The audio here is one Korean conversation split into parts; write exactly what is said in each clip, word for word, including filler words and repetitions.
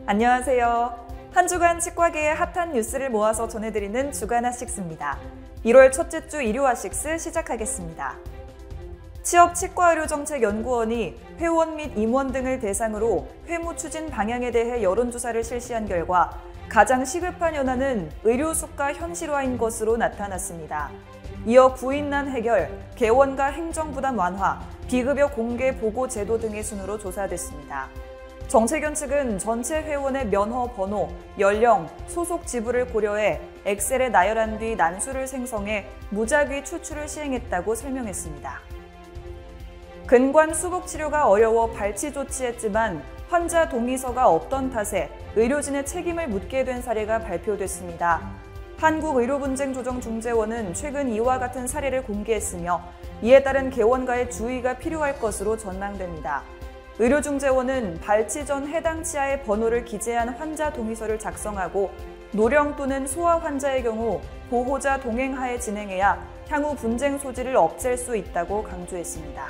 안녕하세요. 한 주간 치과계의 핫한 뉴스를 모아서 전해드리는 주간 핫식스입니다. 일월 첫째 주 일요 핫식스 시작하겠습니다. 취업치과의료정책연구원이 회원 및 임원 등을 대상으로 회무 추진 방향에 대해 여론조사를 실시한 결과 가장 시급한 현안은 의료수가 현실화인 것으로 나타났습니다. 이어 구인난 해결, 개원과 행정부담 완화, 비급여 공개 보고 제도 등의 순으로 조사됐습니다. 정책연 측은 전체 회원의 면허 번호, 연령, 소속 지부를 고려해 엑셀에 나열한 뒤 난수를 생성해 무작위 추출을 시행했다고 설명했습니다. 근관 수복 치료가 어려워 발치 조치했지만 환자 동의서가 없던 탓에 의료진의 책임을 묻게 된 사례가 발표됐습니다. 한국의료분쟁조정중재원은 최근 이와 같은 사례를 공개했으며 이에 따른 개원가의 주의가 필요할 것으로 전망됩니다. 의료중재원은 발치 전 해당 치아의 번호를 기재한 환자 동의서를 작성하고 노령 또는 소아 환자의 경우 보호자 동행하에 진행해야 향후 분쟁 소지를 없앨 수 있다고 강조했습니다.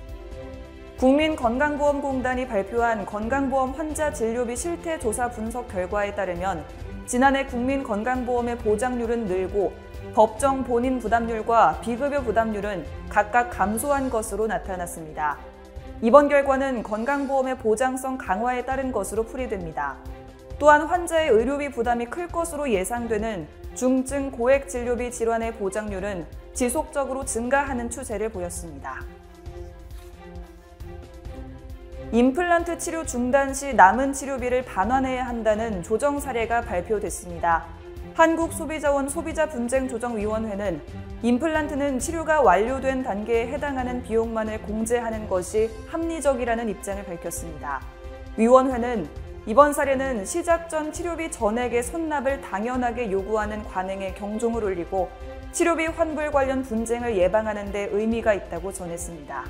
국민건강보험공단이 발표한 건강보험 환자 진료비 실태 조사 분석 결과에 따르면 지난해 국민건강보험의 보장률은 늘고 법정 본인 부담률과 비급여 부담률은 각각 감소한 것으로 나타났습니다. 이번 결과는 건강보험의 보장성 강화에 따른 것으로 풀이됩니다. 또한 환자의 의료비 부담이 클 것으로 예상되는 중증 고액 진료비 질환의 보장률은 지속적으로 증가하는 추세를 보였습니다. 임플란트 치료 중단 시 남은 치료비를 반환해야 한다는 조정 사례가 발표됐습니다. 한국소비자원 소비자분쟁조정위원회는 임플란트는 치료가 완료된 단계에 해당하는 비용만을 공제하는 것이 합리적이라는 입장을 밝혔습니다. 위원회는 이번 사례는 시작 전 치료비 전액의 선납을 당연하게 요구하는 관행에 경종을 울리고 치료비 환불 관련 분쟁을 예방하는 데 의미가 있다고 전했습니다.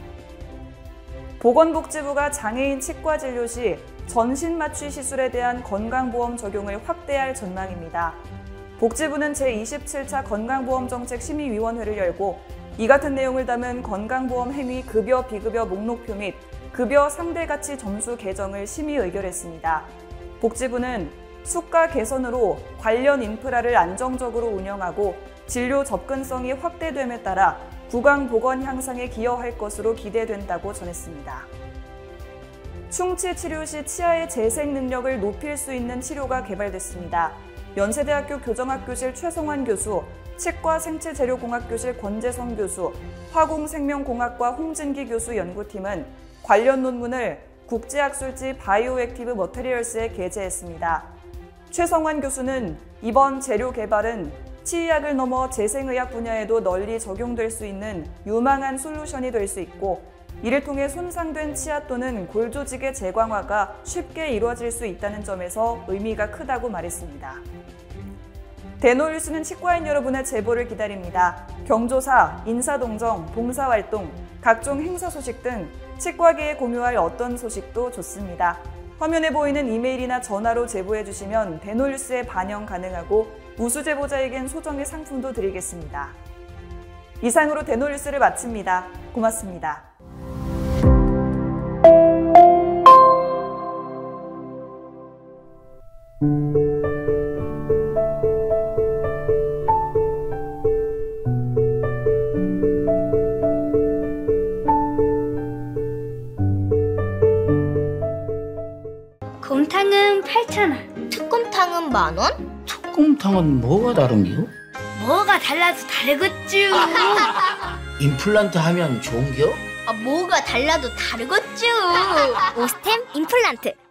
보건복지부가 장애인 치과 진료 시 전신마취 시술에 대한 건강보험 적용을 확대할 전망입니다. 복지부는 제이십칠 차 건강보험정책심의위원회를 열고 이 같은 내용을 담은 건강보험 행위 급여 비급여 목록표 및 급여 상대가치 점수 개정을 심의 의결했습니다. 복지부는 수가 개선으로 관련 인프라를 안정적으로 운영하고 진료 접근성이 확대됨에 따라 구강 보건 향상에 기여할 것으로 기대된다고 전했습니다. 충치 치료 시 치아의 재생 능력을 높일 수 있는 치료가 개발됐습니다. 연세대학교 교정학교실 최성환 교수, 치과 생체재료공학교실 권재성 교수, 화공생명공학과 홍진기 교수 연구팀은 관련 논문을 국제학술지 바이오액티브 머테리얼스에 게재했습니다. 최성환 교수는 이번 재료 개발은 치의학을 넘어 재생의학 분야에도 널리 적용될 수 있는 유망한 솔루션이 될 수 있고 이를 통해 손상된 치아 또는 골 조직의 재광화가 쉽게 이루어질 수 있다는 점에서 의미가 크다고 말했습니다. 대노뉴스는 치과인 여러분의 제보를 기다립니다. 경조사, 인사동정, 봉사활동, 각종 행사 소식 등 치과계에 공유할 어떤 소식도 좋습니다. 화면에 보이는 이메일이나 전화로 제보해 주시면 대노뉴스에 반영 가능하고 우수 제보자에겐 소정의 상품도 드리겠습니다. 이상으로 대노뉴스를 마칩니다. 고맙습니다. 곰탕은 팔천 원. 특곰탕은 만 원? 특곰탕은 뭐가 다른겨? 뭐가 달라도 다르겠쥬. 임플란트 하면 좋은겨? 아, 뭐가 달라도 다르겠죠. 오스템 임플란트.